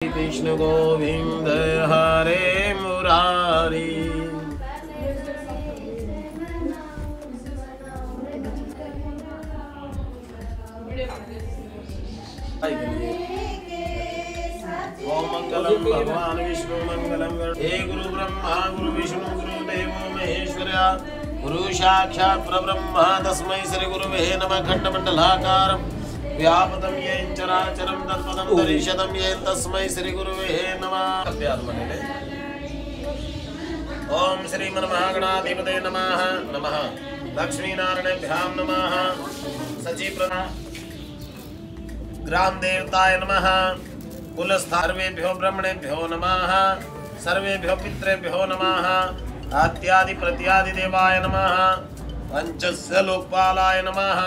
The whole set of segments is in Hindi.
कृष्ण गोविंद हरे मुरारी। ओम मंगलम भगवान विष्णु मंगलम हे गुरु ब्रह्मा गुरु विष्णु गुरु देवो महेश्वरा गुरु साक्षात् परब्रह्म तस्मै श्री गुरुवे नमः। खंडमंडलाकारं व्यापतं येन चराचरं तत्पदं दर्शनं येन तस्मै श्री गुरुवे नमः। ओम श्री मनमहागणाधिपते नमः। नमः लक्ष्मीनारायणभ्यां नमः। सचिप्रभा ग्राम देवताय नमः। कुलस्थार्वेभ्यो ब्रह्मणेभ्यो नमः। सर्वेभ्यो पितृभ्यो नमः। आत्यादि प्रत्यादि देवाय नमः। पंचस्य लोकपालाय नमः।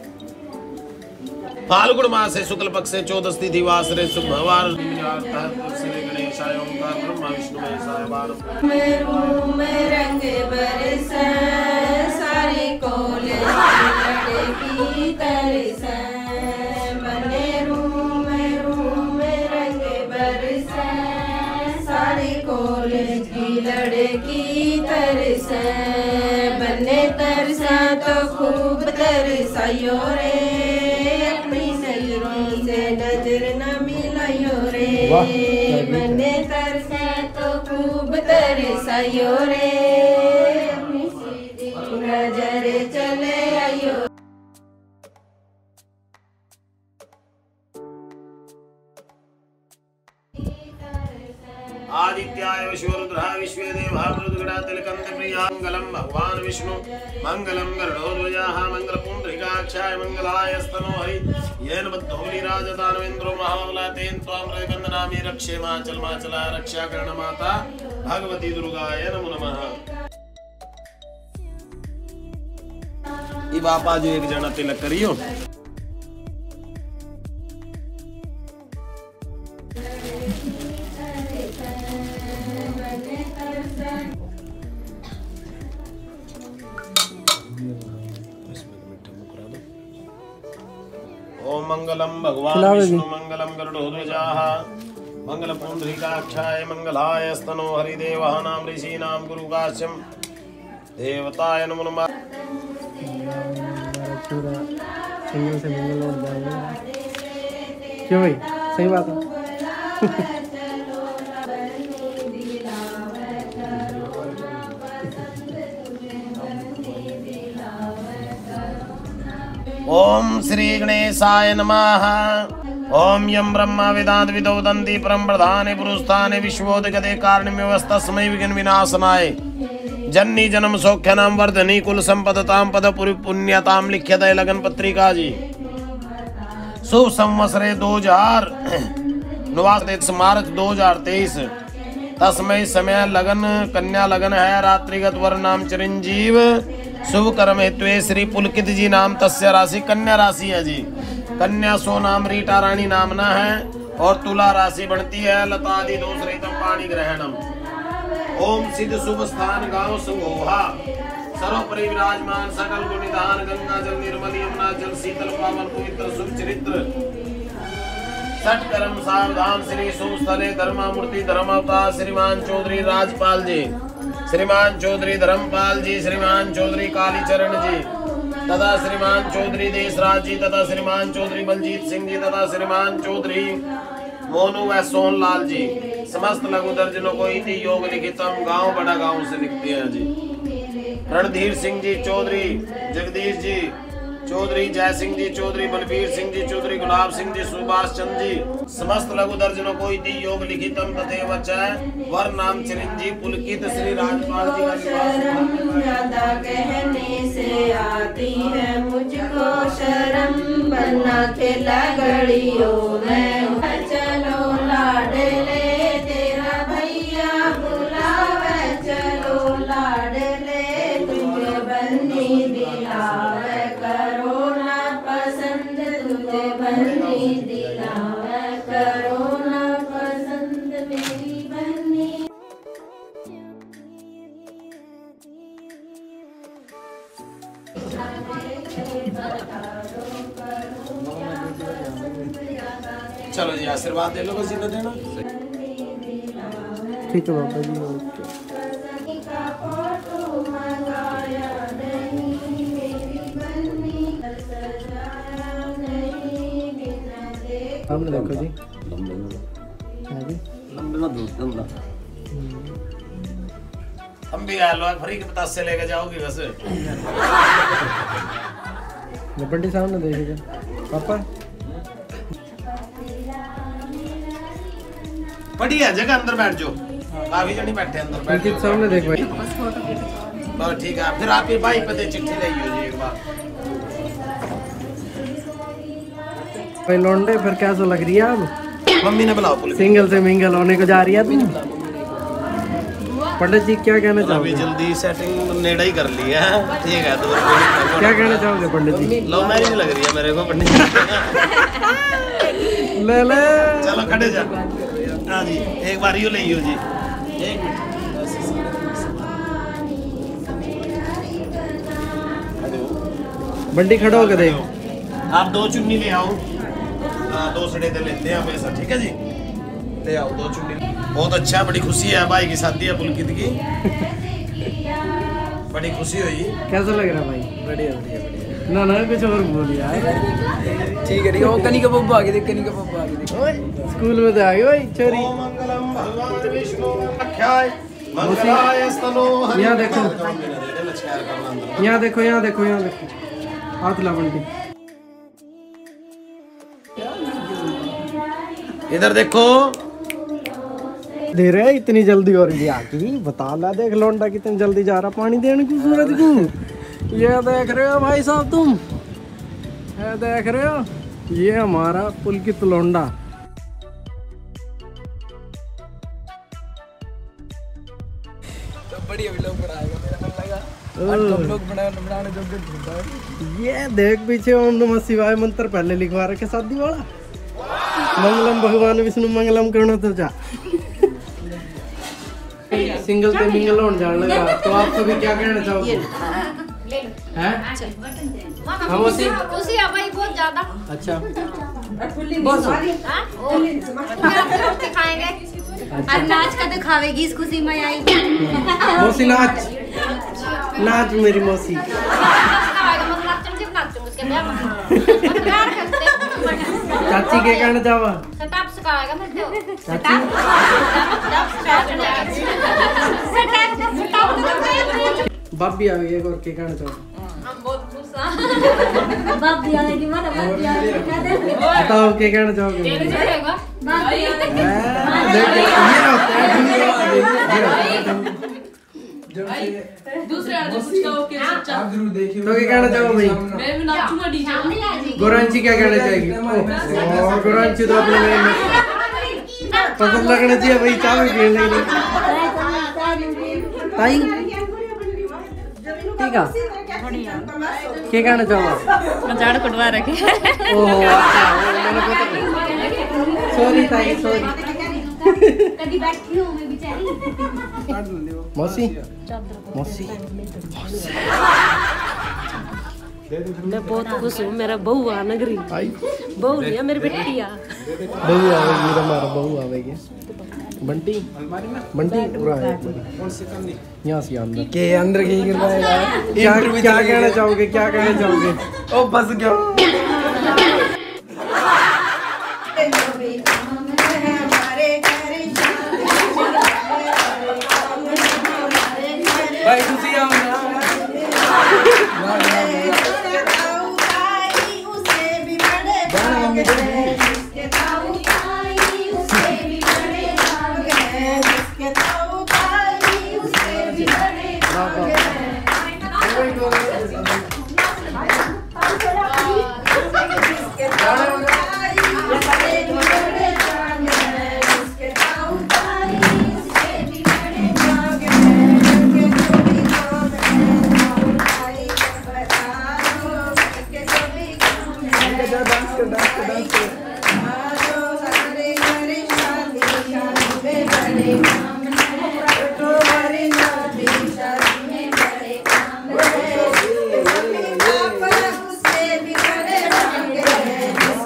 फाल्गुन मासे शुक्ल पक्षे चौदस तिथि वासरे शुभवार श्री गणेशाय ओंकार ब्रह्मा विष्णु महेशाय वार में रंग बरसे सारे कोले की तरसे बने रूम में रंग बरसे सारे कॉलेज की लड़की तरसे बने तरसा तो खूब तरसायो रे अपनी नजरों से नजर न मिलायो रे बने तरसा तो खूब तरसायो रे अपनी सीधी नजर चले आयो। आदित्याय विश्वरुद्राय विश्वे देवा मृदुगणा तिलकंत प्रियांगलम भगवान विष्णु मंगलम गरुड़ध्वजाः मंगलपुंडरीकाक्षाय मंगलाय स्तनो हरि येन बद्धोली राजदानवेन्द्रो महाबला तेन त्वां प्रतिबंधनामि रक्षे माचल माचला रक्षा कर्ण माता भगवती दुर्गाय नमो नमः। ई बापा जो एक जना तिलक करियो ओम मंगलम भगवान विष्णु मंगलम गरुड़ध्वजाः मंगलपुंडरीकाक्षाय मंगलाय स्तनो हरिदेवानां ऋषीणां गुरुकाश्यम देवताय नमो नमः। सिंगल से मंगल हो जाएगा क्यों भाई सही बात है। ओम श्री गणेशाय नमः। ओम यम ब्रह्मा वेदांत विदो वदन्ति परम प्रधाने पुरुषाने विश्वोदगते कारणमेवस्तस्मै विघ्न विनाशनाय जन्नी जन्म सौख्यानाम वर्धनी कुल संपदताम पद पुण्यताम लिख्यते लगन पत्रिका जी। शुभ संवत्सरे 2029 मार्च 2023 तस्मै समय लगन कन्या लगन है रात्रिगत वर नाम चिरंजीव शुभ कर्म हेतु श्री पुलकित जी नाम तस्य राशि कन्या राशि है जी। कन्या सो नाम रीटा रानी नामना है और तुला राशि बनती है लतादि दोष रहितम पाणी ग्रहणम। ओम सिद्ध शुभ स्थान गांव संगोहा सर्वोपरि विराजमान सकल गुण निधान गंगा जल निर्मल यमुना जल शीतल पावन पवित्र शुभ चरित्र सठ कर्म सावधान श्री शुभ स्थले धर्मामूर्ति धर्मावतार श्रीमान चौधरी राजपाल जी श्रीमान चौधरी धर्मपाल जी श्रीमान चौधरी कालीचरण जी तथा श्रीमान चौधरी देशराज जी तथा श्रीमान चौधरी बलजीत सिंह जी तथा श्रीमान चौधरी मोनू व सोनलाल जी समस्त लघु दर्जनों को इति योग लिखितम गांव बड़ा गांव से लिखते हैं जी। रणधीर सिंह जी चौधरी जगदीश जी चौधरी जय सिंह जी चौधरी बलबीर सिंह जी चौधरी गुलाब सिंह जी सुभाष चंद्र जी समस्त लघु दर्जनों को इति योग लिखितम तथैव च वर नाम चिरंजीव पुलकित श्री राजपाल जी का ज्यादा कहने से आती है मुझको शर्म बना के लगड़ियों में चलो लाडले तेरा भैया बुलावे चलो लाडले तुझे बन्नी दिलावे करो ना पसंद तुझे बन्नी दिलावे करो ना पसंद मेरी बन्नी। चलो जी आशीर्वाद दे लो बस इधर देना। ठीक है बाबा जी, ओके। सामने देखो जी, हम भी आलू फ्री के पतास से लेके जाओगी बस। बंटी सामने देखेगा पापा। बढ़िया जगह, अंदर बैठ जाओ, काफी जनी बैठे अंदर बैठ अंकित सामने देख भाई। बस ठीक है, फिर आप ही भाई पे दे चिट्ठी ले जी एक बार। भाई लौंडे फिर कैसा लग रही है अब? मम्मी ने बुलाओ पुलिस। सिंगल से मिंगल होने को जा रही है तू? पंडित जी क्या कहना अभी चाहोगे? जल्दी सेटिंग नेड़ा ही कर ली है, ठीक है। तो क्या कहना चाहोगे पंडित जी? लव मैरिज लग रही है मेरे को पंडित जी। ले ले चलो खड़े जा। हाँ जी, एक बार यूँ ले जी, एक मिनट। बंटी खड़ा होकर देख। आप 2 चुन्नी ले आओ। 2 सड़े तो लेते हैं पैसा, ठीक है जी। ले आओ 2 चुन्नी। बहुत अच्छा, बड़ी खुशी है, भाई की शादी है पुलकित की। बड़ी खुशी हुई। कैसा लग रहा भाई? बढ़िया बढ़िया बढ़िया। ना ना कुछ और बोल यार। ठीक है ठीक है। वो कनी का पप्पू आगे देख, कनी का पप्पू आगे देख। स्कूल में तो आ गई भाई चोरी। ओम मंगलम भगवान विष्णु आख्याय मंगलाय स्तनो। यहाँ देखो, यहाँ देखो, यहाँ देखो, यहाँ देखो, हाथ ला बंटी। इधर देखो। दे रहे इतनी जल्दी और ये आकी बता ला। देख लौंडा कितनी जल्दी जा रहा पानी देने की सूरज को। ये देख रहे हो भाई साहब तुम, ये देख रहे हो, ये हमारा पुलकित लौंडा। तो बढ़िया व्लॉग बनाएगा, मेरा मन लगा। आज तो व्लॉग बनाने जो भी ढूंढा है। ये देख पीछे ओम नमः शिवाय मंत्र पहले लिखवा रखे शादी वाला। मंगलम भगवान विष्णु मंगलम करुणा तो जा। सिंगल पे मिंगल होने जाने लगा, तो आप सभी क्या कहना चाहोगे? हैं? हम उसी भाई बहुत ज्यादा। अच्छा खाएंगे और नाच का दिखावेगी इस खुशी में आई। मौसी नाच, नाच मेरी मौसी। चाची के कहना चाहवा? बाबी आ गई एक और के कहना चाहो? बताओ के कहना चाहोगे? दूसरे आदमी कुछ कहो के सच्चा आप जरूर देखिए। तो क्या कहना चाहो भाई? मैं भी नाचूंगा डीजे। गोरांची क्या कहना चाहेगी? और गोरांची तो अपने में पसंद लगना चाहिए भाई, चाय भी पीने लगी ताई। ठीक है, क्या कहना चाहो? झाड़ कटवा रखे। ओहो अच्छा, मैंने पता। सॉरी ताई, सॉरी। कभी बैठी हूँ मैं बेचारी। मौसी, मौसी, मैं बहुत खुश हूँ, मेरा बहू आ नगरी। बहू नहीं है मेरी बेटी आ। बहू आवेगी, हमारा बहू आवेगी। बंटी, बंटी पूरा है यहाँ से अंदर के अंदर की गिर पाएगा। क्या कहना चाहोगे? क्या कहना चाहोगे? ओ बस गया। भाई खुशी आओ ना।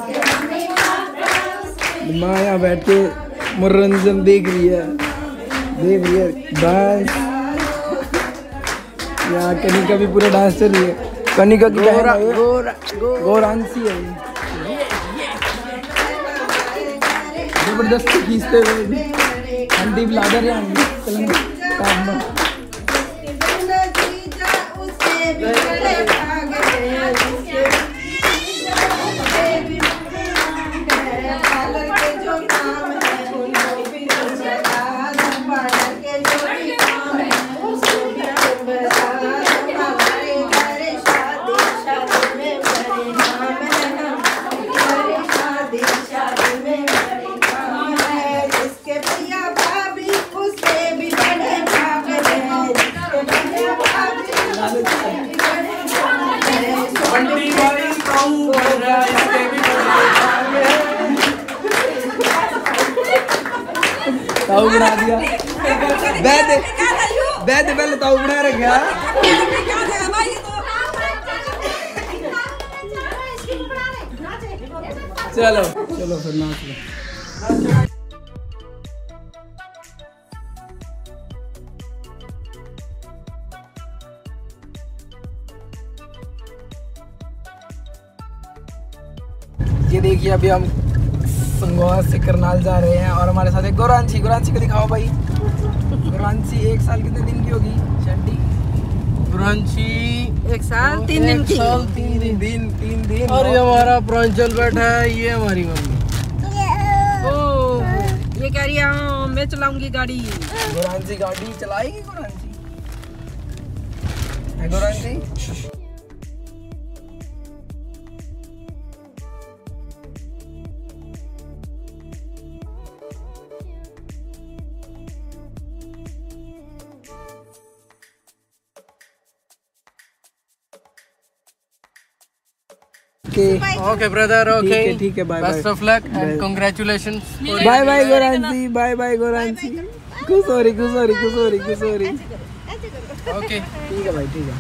माया बैठ के मनोरंजन देख रही है। देख रही है डांस। यहाँ कनिका भी पूरा डांस चल रही है। कनिका की गौरांशी है जबरदस्ती खींचते हुए आंटी ब्लाडर है ताऊ बना दिया। बैद पहले ताऊ बना रखा। चलो चलो फिर नाच लो। ये देखिए अभी हम संगोआ से करनाल जा रहे हैं और हमारे साथ है गौरांशी। गौरांशी को दिखाओ भाई। गौरांशी 1 साल कितने दिन की होगी शंटी? गौरांशी 1 साल 3 दिन की। 3 दिन। और ये हमारा प्रांजल बैठा है, ये हमारी मम्मी। ओ ये कह रही है मैं चलाऊंगी गाड़ी। गौरांशी गाड़ी चलाएगी। गौरांशी है गौरांशी। ओके ब्रदर, ओके ठीक है bye bye. Best of luck and congratulation. Bye bye Gauranshi. Bye bye Gauranshi. कुसोरी। ओके ठीक है भाई ठीक है।